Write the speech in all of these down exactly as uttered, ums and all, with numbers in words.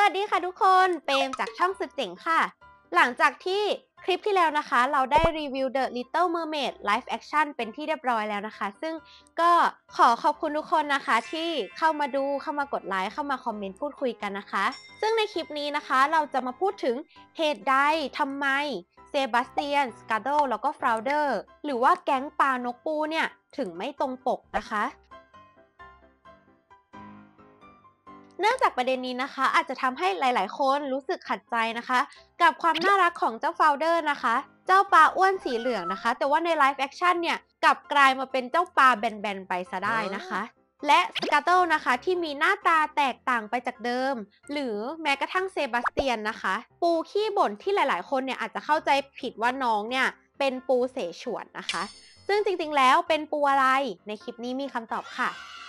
วัสดีค่ะทุกคนเปรมจากช่องสุดเจ๋งค่ะหลังจากที่คลิปที่แล้วนะคะเราได้รีวิว The Little Mermaid Live Action เป็นที่เรียบร้อยแล้วนะคะซึ่งก็ขอขอบคุณทุกคนนะคะที่เข้ามาดูเข้ามากดไลค์เข้ามาคอมเมนต์พูดคุยกันนะคะซึ่งในคลิปนี้นะคะเราจะมาพูดถึงเหตุใดทำไมเซบาสเตียนสกาโดแล้วก็ฟลาวเดอร์หรือว่าแก๊งปลานกปูเนี่ยถึงไม่ตรงปกนะคะเนื่องจากประเด็นนี้นะคะอาจจะทำให้หลายๆคนรู้สึกขัดใจนะคะกับความน่ารักของเจ้าโฟลเดอร์นะคะเจ้าปลาอ้วนสีเหลืองนะคะแต่ว่าในไลฟ์แอคชั่นเนี่ยกลับกลายมาเป็นเจ้าปลาแบนๆไปซะได้นะคะและสกาโตนะคะที่มีหน้าตาแตกต่างไปจากเดิมหรือแม้กระทั่งเซบาสเตียนนะคะปูขี้บ่นที่หลายๆคนเนี่ยอาจจะเข้าใจผิดว่าน้องเนี่ยเป็นปูเสฉวนนะคะซึ่งจริงๆแล้วเป็นปูอะไรในคลิปนี้มีคำตอบค่ะ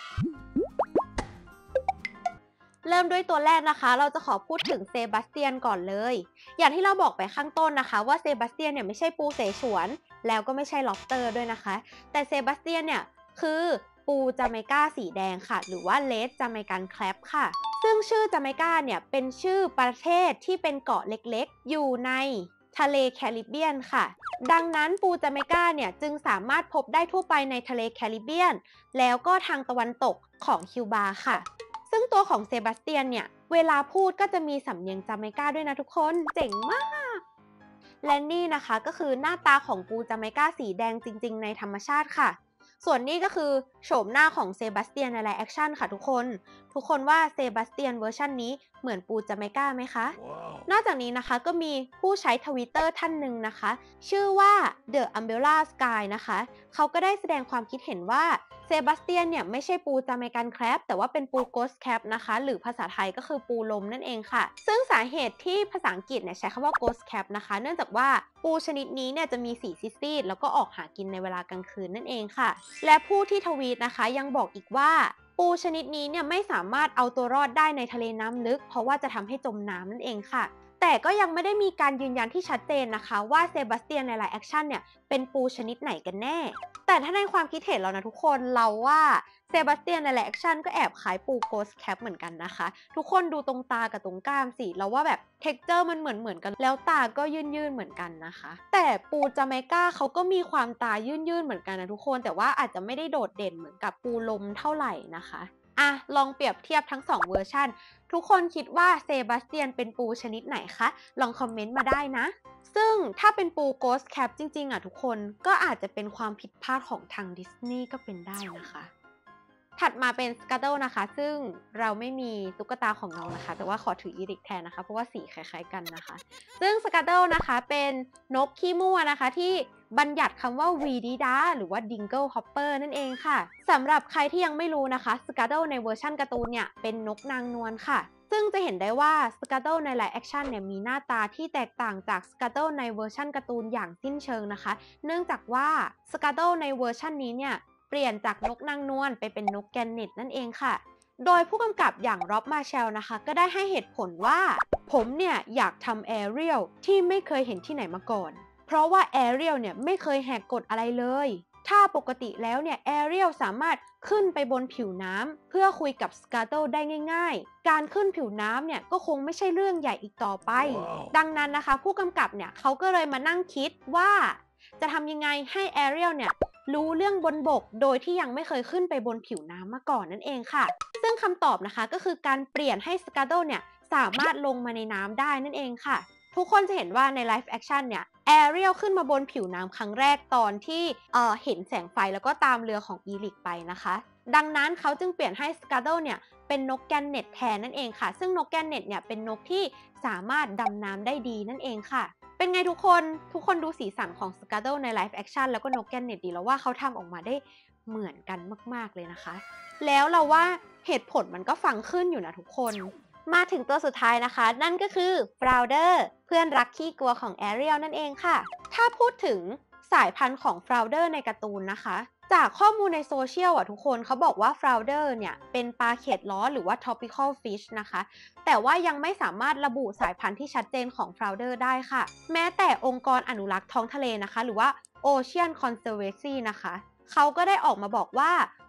เริ่มด้วยตัวแรกนะคะเราจะขอพูดถึงเซบาสเตียนก่อนเลยอย่างที่เราบอกไปข้างต้นนะคะว่าเซบาสเตียนเนี่ยไม่ใช่ปูเสฉวนแล้วก็ไม่ใช่ล็อบสเตอร์ด้วยนะคะแต่เซบาสเตียนเนี่ยคือปูจาเมกาสีแดงค่ะหรือว่าเลดจาเมกันแคลปค่ะซึ่งชื่อจาเมกาเนี่ยเป็นชื่อประเทศที่เป็นเกาะเล็กๆอยู่ในทะเลแคริบเบียนค่ะดังนั้นปูจาเมกาเนี่ยจึงสามารถพบได้ทั่วไปในทะเลแคริบเบียนแล้วก็ทางตะวันตกของคิวบาค่ะซึ่งตัวของเซบาสเตียนเนี่ยเวลาพูดก็จะมีสำเนียงจาเมกาด้วยนะทุกคนเจ๋งมากและนี่นะคะก็คือหน้าตาของปูจาเมกาสีแดงจริงๆในธรรมชาติค่ะส่วนนี้ก็คือโฉมหน้าของเซบาสเตียนในไลฟ์แอคชั่นค่ะทุกคนทุกคนว่าเซบาสเตียนเวอร์ชันนี้เหมือนปูจาเมกาไหมคะ wow. นอกจากนี้นะคะก็มีผู้ใช้ทวิตเตอร์ท่านหนึ่งนะคะชื่อว่า The Umbrella Sky นะคะเขาก็ได้แสดงความคิดเห็นว่าเซบาสเตียนเนี่ยไม่ใช่ปูจาเมกันแครบแต่ว่าเป็นปูโกสแคปนะคะหรือภาษาไทยก็คือปูลมนั่นเองค่ะซึ่งสาเหตุที่ภาษาอังกฤษเนี่ยใช้คำว่าโกสแคปนะคะเนื่องจากว่าปูชนิดนี้เนี่ยจะมีสีซีดๆแล้วก็ออกหากินในเวลากลางคืนนั่นเองค่ะและผู้ที่ทวีตนะคะยังบอกอีกว่าปูชนิดนี้เนี่ยไม่สามารถเอาตัวรอดได้ในทะเลน้ำลึกเพราะว่าจะทำให้จมน้ำนั่นเองค่ะแต่ก็ยังไม่ได้มีการยืนยันที่ชัดเจนนะคะว่าเซบาสเตียนในไลฟ์แอคชั่นเนี่ยเป็นปูชนิดไหนกันแน่แต่ถ้าในความคิดเห็นเรานะทุกคนเราว่าเซบาสเตียนในไลฟ์แอคชั่นก็แอบคล้ายปูโกสแคปเหมือนกันนะคะทุกคนดูตรงตากับตรงก้ามสิเราว่าแบบเท็กเจอร์มันเหมือนเหมือนกันแล้วตาก็ยื่นๆเหมือนกันนะคะแต่ปูจาเมกาเขาก็มีความตายื่นๆเหมือนกันนะทุกคนแต่ว่าอาจจะไม่ได้โดดเด่นเหมือนกับปูลมเท่าไหร่นะคะอ่ะลองเปรียบเทียบทั้งสองเวอร์ชันทุกคนคิดว่าเซบาสเตียนเป็นปูชนิดไหนคะลองคอมเมนต์มาได้นะซึ่งถ้าเป็นปูโกสแคปจริงๆอ่ะทุกคนก็อาจจะเป็นความผิดพลาดของทางดิสนีย์ก็เป็นได้นะคะถัดมาเป็นสกาโดนะคะซึ่งเราไม่มีตุ๊กตาของน้องนะคะแต่ว่าขอถืออีริกแทนนะคะเพราะว่าสีคล้ายๆกันนะคะซึ่งสกาโดนะคะเป็นนกขี้มั่วนะคะที่บัญญัติคำว่าวีดีดาหรือว่าดิงเกิลฮอปเปอร์นั่นเองค่ะสำหรับใครที่ยังไม่รู้นะคะสกาโดในเวอร์ชันการ์ตูนเนี่ยเป็นนกนางนวลค่ะซึ่งจะเห็นได้ว่าสกาโดในไลฟ์แอคชั่นเนี่ยมีหน้าตาที่แตกต่างจากสกาโดในเวอร์ชันการ์ตูนอย่างสิ้นเชิงนะคะเนื่องจากว่าสกาโดในเวอร์ชันนี้เนี่ยเปลี่ยนจากนกนางนวลไปเป็นนกแกนเน็ตนั่นเองค่ะโดยผู้กำกับอย่างร็อบมาเชลนะคะก็ได้ให้เหตุผลว่าผมเนี่ยอยากทำแอเรียลที่ไม่เคยเห็นที่ไหนมาก่อนเพราะว่าแอเรียลเนี่ยไม่เคยแหกกฎอะไรเลยถ้าปกติแล้วเนี่ยแอเรียลสามารถขึ้นไปบนผิวน้ำเพื่อคุยกับสกาโตได้ง่ายๆการขึ้นผิวน้ำเนี่ยก็คงไม่ใช่เรื่องใหญ่อีกต่อไป wow. ดังนั้นนะคะผู้กำกับเนี่ยเขาก็เลยมานั่งคิดว่าจะทำยังไงให้แอเรียลเนี่ยรู้เรื่องบนบกโดยที่ยังไม่เคยขึ้นไปบนผิวน้ำมาก่อนนั่นเองค่ะซึ่งคำตอบนะคะก็คือการเปลี่ยนให้สกาโตเนี่ยสามารถลงมาในน้ำได้นั่นเองค่ะทุกคนจะเห็นว่าในไลฟ์แอคชั่นเนี่ยแอเรียลขึ้นมาบนผิวน้ำครั้งแรกตอนที่เอ่อเห็นแสงไฟแล้วก็ตามเรือของอีลิกไปนะคะดังนั้นเขาจึงเปลี่ยนให้สกาโดเนี่ยเป็นนกแกนเน็ตแทนนั่นเองค่ะซึ่งนกแกนเน็ตเนี่ยเป็นนกที่สามารถดำน้ำได้ดีนั่นเองค่ะเป็นไงทุกคนทุกคนดูสีสันของสกาโดในไลฟ์แอคชั่นแล้วก็นกแกนเน็ตดีแล้วว่าเขาทำออกมาได้เหมือนกันมากๆเลยนะคะแล้วเราว่าเหตุผลมันก็ฟังขึ้นอยู่นะทุกคนมาถึงตัวสุดท้ายนะคะนั่นก็คือฟลาวเดอร์เพื่อนรักขี้กลัวของแอเรียลนั่นเองค่ะถ้าพูดถึงสายพันธุ์ของฟลาวเดอร์ในการ์ตูนนะคะจากข้อมูลในโซเชียลอ่ะทุกคนเขาบอกว่าฟลาวเดอร์เนี่ยเป็นปลาเข็ดล้อหรือว่า tropical fish นะคะแต่ว่ายังไม่สามารถระบุสายพันธุ์ที่ชัดเจนของฟลาวเดอร์ได้ค่ะแม้แต่องค์กรอนุรักษ์ท้องทะเลนะคะหรือว่า Ocean Conservancy นะคะเขาก็ได้ออกมาบอกว่า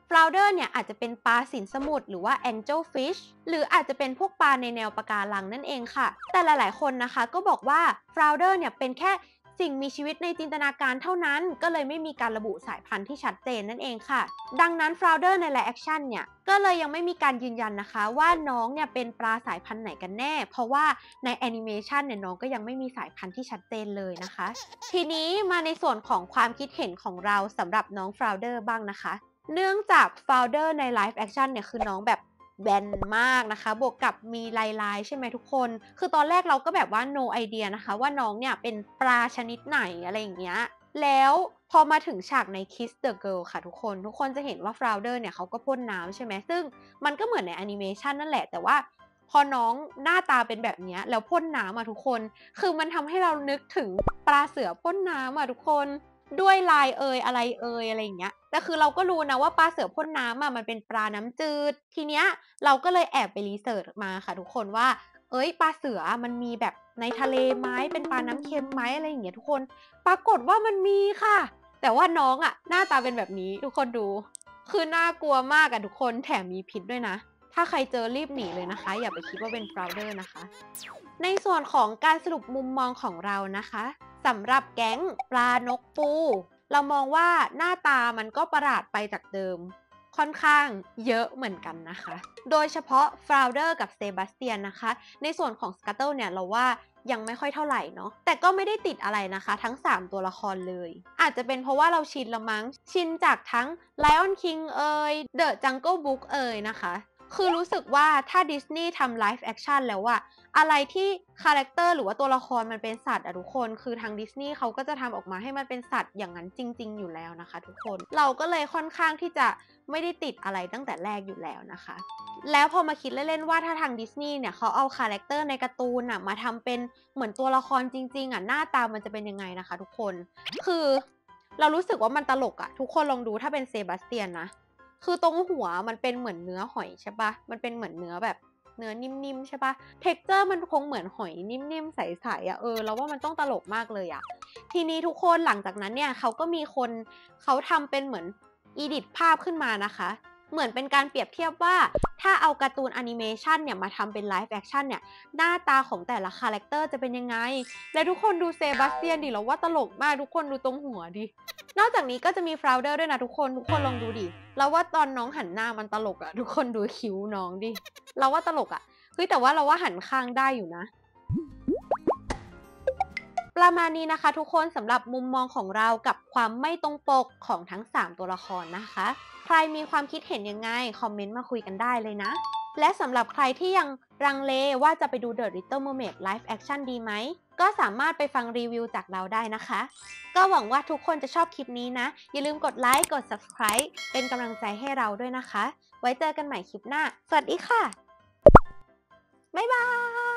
Flounder เนี่ยอาจจะเป็นปลาสินสมุทรหรือว่า Angelfish หรืออาจจะเป็นพวกปลาในแนวปะการังนั่นเองค่ะแต่หลายๆคนนะคะก็บอกว่า Flounder เนี่ยเป็นแค่สิ่งมีชีวิตในจินตนาการเท่านั้นก็เลยไม่มีการระบุสายพันธุ์ที่ชัดเจนนั่นเองค่ะดังนั้น Flounder ใน Live Action เนี่ยก็เลยยังไม่มีการยืนยันนะคะว่าน้องเนี่ยเป็นปลาสายพันธุ์ไหนกันแน่เพราะว่าในแอนิเมชันเนี่ยน้องก็ยังไม่มีสายพันธุ์ที่ชัดเจนเลยนะคะทีนี้มาในส่วนของความคิดเห็นของเราสำหรับน้อง Flounder บ้างนะคะเนื่องจาก Flounder ใน Live Action เนี่ยคือน้องแบบแบนมากนะคะบวกกับมีลายๆใช่ไหมทุกคนคือตอนแรกเราก็แบบว่า no idea นะคะว่าน้องเนี่ยเป็นปลาชนิดไหนอะไรอย่างเงี้ยแล้วพอมาถึงฉากใน Kiss the Girl ค่ะทุกคนทุกคนจะเห็นว่า Flounder เนี่ยเขาก็พ่นน้ำใช่ไหมซึ่งมันก็เหมือนในแอนิเมชันนั่นแหละแต่ว่าพอน้องหน้าตาเป็นแบบนี้แล้วพ่นน้ำอะทุกคนคือมันทำให้เรานึกถึงปลาเสือพ่นน้ำอะทุกคนด้วยลายเอยอะไรเอยอะไรอย่างเงี้ยแต่คือเราก็รู้นะว่าปลาเสือพ่นน้ำอะมันเป็นปลาน้ำจืดทีเนี้ยเราก็เลยแอบไปรีเสิร์ชมาค่ะทุกคนว่าเอ้ยปลาเสือมันมีแบบในทะเลไหมเป็นปลาน้ำเค็มไหมอะไรอย่างเงี้ยทุกคนปรากฏว่ามันมีค่ะแต่ว่าน้องอะหน้าตาเป็นแบบนี้ทุกคนดูคือน่ากลัวมากอะทุกคนแถมมีพิษด้วยนะถ้าใครเจอรีบหนีเลยนะคะอย่าไปคิดว่าเป็น Flounder นะคะในส่วนของการสรุปมุมมองของเรานะคะสำหรับแก๊งปลานกปูเรามองว่าหน้าตามันก็ประหลาดไปจากเดิมค่อนข้างเยอะเหมือนกันนะคะโดยเฉพาะ Flounder กับ Sebastian นะคะในส่วนของ Scuttle เนี่ยเราว่ายังไม่ค่อยเท่าไหร่เนาะแต่ก็ไม่ได้ติดอะไรนะคะทั้งสามตัวละครเลยอาจจะเป็นเพราะว่าเราชินละมั้งชินจากทั้ง Lion King เอ่ย The Jungle Book เอ่ยนะคะคือรู้สึกว่าถ้าดิสนีย์ทำไลฟ์แอคชั่นแล้วอะอะไรที่คาแรคเตอร์หรือว่าตัวละครมันเป็นสัตว์อะทุกคนคือทางดิสนีย์เขาก็จะทำออกมาให้มันเป็นสัตว์อย่างนั้นจริงๆอยู่แล้วนะคะทุกคนเราก็เลยค่อนข้างที่จะไม่ได้ติดอะไรตั้งแต่แรกอยู่แล้วนะคะแล้วพอมาคิดเล่นๆว่าถ้าทางดิสนีย์เนี่ยเขาเอาคาแรคเตอร์ในการ์ตูนอะมาทำเป็นเหมือนตัวละครจริงๆอะหน้าตามันจะเป็นยังไงนะคะทุกคนคือเรารู้สึกว่ามันตลกอะทุกคนลองดูถ้าเป็นเซบาสเตียนนะคือตรงหัวมันเป็นเหมือนเนื้อหอยใช่ปะมันเป็นเหมือนเนื้อแบบเนื้อนิ่มๆใช่ปะเท็กเจอร์มันคงเหมือนหอยนิ่มๆใสๆอะเออเราว่ามันต้องตลกมากเลยอะทีนี้ทุกคนหลังจากนั้นเนี่ยเขาก็มีคนเขาทำเป็นเหมือนอีดิทภาพขึ้นมานะคะเหมือนเป็นการเปรียบเทียบว่าถ้าเอาการ์ตูนแอนิเมชันเนี่ยมาทำเป็นไลฟ์แอคชั่นเนี่ยหน้าตาของแต่ละคาแรคเตอร์จะเป็นยังไงและทุกคนดูเซบาสเตียนดิเราว่าตลกมากทุกคนดูตรงหัวดินอกจากนี้ก็จะมี Flounder ด้วยนะทุกคนทุกคนลองดูดิเราว่าตอนน้องหันหน้ามันตลกอะทุกคนดูคิ้วน้องดิเราว่าตลกอะเฮ้ยแต่ว่าเราว่าหันข้างได้อยู่นะประมาณนี้นะคะทุกคนสำหรับมุมมองของเรากับความไม่ตรงปกของทั้งสามตัวละครนะคะใครมีความคิดเห็นยังไงคอมเมนต์มาคุยกันได้เลยนะและสำหรับใครที่ยังลังเลว่าจะไปดู The Little Mermaid Live Action ดีไหมก็สามารถไปฟังรีวิวจากเราได้นะคะก็หวังว่าทุกคนจะชอบคลิปนี้นะอย่าลืมกดไลค์กด ซับสไครบ์ เป็นกำลังใจให้เราด้วยนะคะไว้เจอกันใหม่คลิปหน้าสวัสดีค่ะบ๊ายบาย